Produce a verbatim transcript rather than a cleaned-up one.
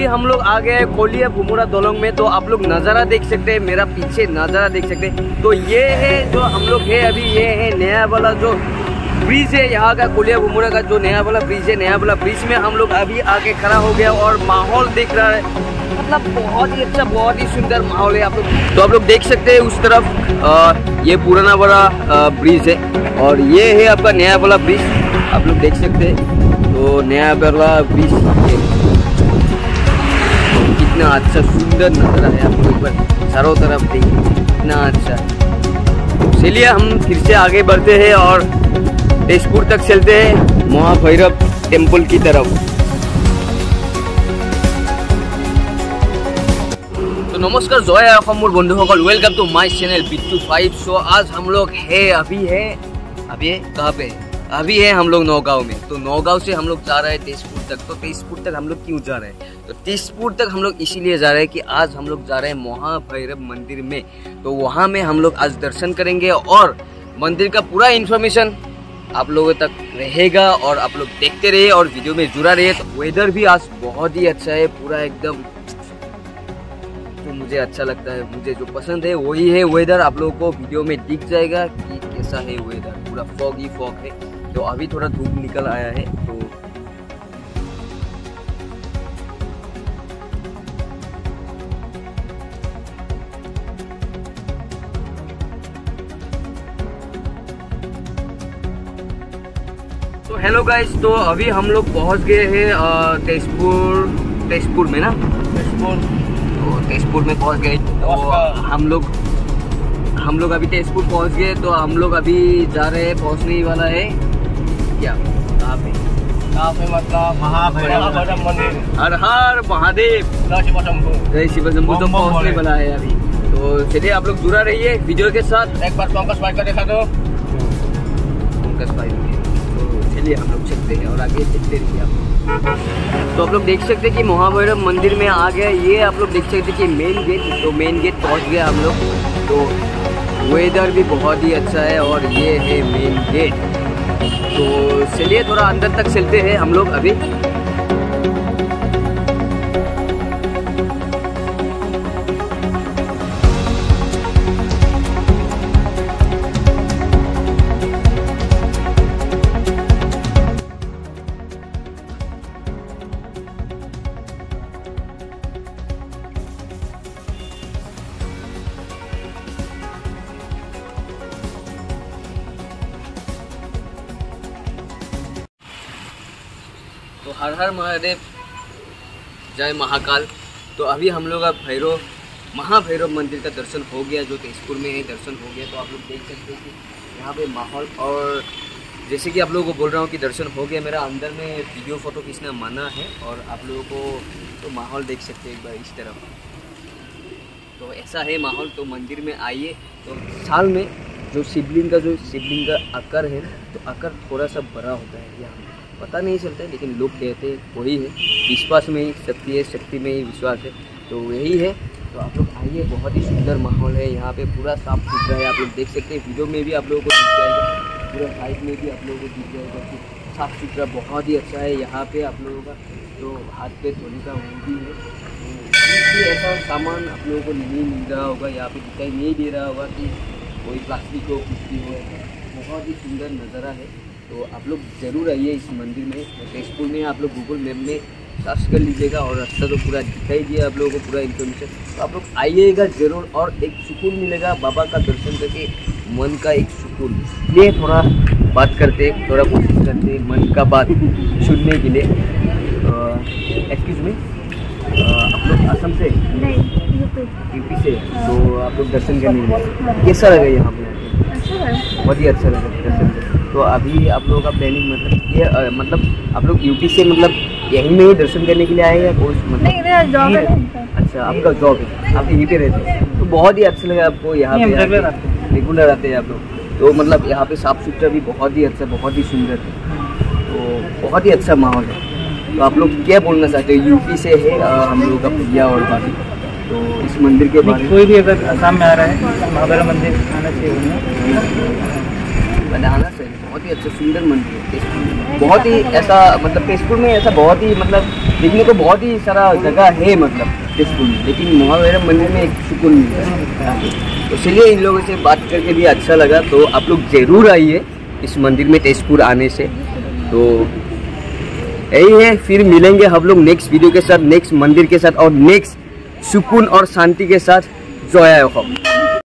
हम लोग आ गए कोलिया भुमुरा दलोंग में। तो आप लोग नज़ारा देख सकते हैं, मेरा पीछे नज़ारा देख सकते हैं। तो ये है जो हम लोग है अभी, ये है नया वाला जो ब्रिज है यहाँ का, कोलिया भुमुरा का जो नया वाला ब्रिज है। नया वाला ब्रिज में हम लोग अभी आके खड़ा हो गया और माहौल देख रहा है, मतलब बहुत ही अच्छा, बहुत ही सुंदर माहौल है आप लोग। तो आप लोग देख सकते हैं उस तरफ आ, ये पुराना बड़ा ब्रिज है और ये है आपका नया वाला ब्रिज, आप लोग देख सकते हैं। तो नया वाला ब्रिज कितना अच्छा सुंदर नज़ारा है, आपको एक बार चारों तरफ देखिए कितना अच्छा। चलिए हम फिर से आगे बढ़ते हैं और तेजपुर तक चलते हैं, महाभैरव टेम्पल की तरफ। तो नमस्कार, जय असम बंधुसकल, welcome to my channel Bittu five. So आज हम लोग है अभी है अभी है कहाँ पे अभी है हम लोग नौगांव में। तो नौगांव से हम लोग जा रहे हैं तेजपुर तक। तो तेजपुर तक हम लोग क्यों जा रहे हैं? तो तेजपुर तक हम लोग इसीलिए जा रहे हैं कि आज हम लोग जा रहे हैं महाभैरव मंदिर में। तो वहाँ में हम लोग आज दर्शन करेंगे और मंदिर का पूरा इन्फॉर्मेशन आप लोगों तक रहेगा और आप लोग देखते रहिए और वीडियो में जुड़ा रहिए। तो वेदर भी आज बहुत ही अच्छा है, पूरा एकदम तो मुझे अच्छा लगता है, मुझे जो पसंद है वही है वेदर। आप लोगों को वीडियो में दिख जाएगा कि कैसा है वेदर, पूरा फॉग ही फॉग है। तो अभी थोड़ा धूप निकल आया है। तो तो हेलो गाइस, तो अभी हम लोग पहुंच गए हैं तेजपुर तेजपुर में ना तेजपुर तो तेजपुर में पहुंच गए। तो हम लोग हम लोग अभी तेजपुर पहुंच गए। तो हम लोग अभी जा रहे हैं, पहुंचने वाला है क्या, कहाँ पे कहाँ पे मतलब महाभैरव मंदिर। हर हर महादेव, जय शिव शंभू, जय शिव शंभू। तो पहुंचने वाला है अभी। तो चलिए आप लोग जुड़ा रहिए वीडियो के साथ। एक बार पंकज भाई का देखा दो, पंकज भाई। तो चलिए हम लोग चलते हैं और आगे देखते रहिए आप। तो आप लोग देख सकते हैं कि महाभैरव मंदिर में आ गया। ये आप लोग देख सकते हैं कि मेन गेट, तो मेन गेट पहुंच गया हम लोग। तो वेदर भी बहुत ही अच्छा है और ये है मेन गेट। तो चलिए थोड़ा अंदर तक चलते हैं हम लोग अभी। तो हर हर महादेव, जय महाकाल। तो अभी हम लोग अब भैरव महाभैरव मंदिर का दर्शन हो गया, जो तेजपुर में है, दर्शन हो गया। तो आप लोग देख सकते हैं कि यहाँ पे माहौल, और जैसे कि आप लोगों को बोल रहा हूँ कि दर्शन हो गया मेरा। अंदर में वीडियो फ़ोटो खींचना मना है और आप लोगों को तो माहौल देख सकते हैं एक बार इस तरफ। तो ऐसा है माहौल। तो मंदिर में आइए। तो साल में जो शिवलिंग का जो शिवलिंग का आकार है, तो आकार थोड़ा सा बड़ा होता है, यहाँ पता नहीं चलता है, लेकिन लोग कहते हैं वही है। विश्वास में ही शक्ति है, शक्ति में ही विश्वास है, तो यही है। तो आप लोग आइए, बहुत ही सुंदर माहौल है यहाँ पे, पूरा साफ सुथरा है। आप लोग देख सकते हैं वीडियो में भी आप लोगों को दिख जाएगा, पूरा साइड में भी आप लोगों को दिख जाएगा कि साफ़ सुथरा बहुत ही अच्छा है। यहाँ पे आप लोगों का जो हाथ पे धोने का वो भी है, तो ऐसा सामान आप लोगों को नहीं मिल रहा होगा, यहाँ पे दिखाई नहीं दे रहा होगा कि कोई प्लास्टिक हो, कुछ भी हो। बहुत ही सुंदर नज़ारा है। तो आप लोग ज़रूर आइए इस मंदिर में। तेजपुर में आप लोग गूगल मैप में सर्च कर लीजिएगा और रास्ता तो पूरा दिखाई दिया आप लोगों को, पूरा इन्फॉर्मेशन। तो आप लोग आइएगा ज़रूर और एक सुकून मिलेगा बाबा का दर्शन करके, मन का एक सुकून। ये थोड़ा बात करते, थोड़ा कोशिश करते मन का बात सुनने के लिए। एक्सक्यूज मी, आप लोग असम से? नहीं, यूपी यूपी से। तो आप लोग दर्शन करने के लिए कैसा लगा यहाँ पे? बहुत ही अच्छा लगा दर्शन करके। तो अभी आप लोगों का प्लानिंग मतलब ये आ, मतलब आप लोग यूपी से मतलब यहीं में ही दर्शन करने के लिए आए या कोई मतलब? नहीं, मेरा जॉब है। अच्छा, आपका जॉब है, आप यहीं पे रहते हैं। तो बहुत ही अच्छा लगा आपको यहाँ पे, रेगुलर आते हैं आप लोग। तो मतलब यहाँ पे साफ़ सुथरा भी बहुत ही अच्छा, बहुत ही सुंदर है। तो बहुत ही अच्छा माहौल है। तो आप लोग क्या बोलना चाहते हो? यूपी से है हम लोगों का भैया और भाभी, तो इस मंदिर के बारे में कोई भी अगर असम में आ रहा है महाभैरव मंदिर आना चाहिए, आना चाहिए। बहुत ही अच्छा सुंदर मंदिर है। बहुत ही ऐसा मतलब तेजपुर में ऐसा बहुत ही मतलब देखने को बहुत ही सारा जगह है मतलब तेजपुर में, लेकिन महाभैरव मंदिर में एक सुकून मिलता है। तो चलिए इन लोगों से बात करके भी अच्छा लगा। तो आप लोग ज़रूर आइए इस मंदिर में तेजपुर आने से। तो यही है, फिर मिलेंगे हम लोग नेक्स्ट वीडियो के साथ, नेक्स्ट मंदिर के साथ और नेक्स्ट सुकून और शांति के साथ। जय हो।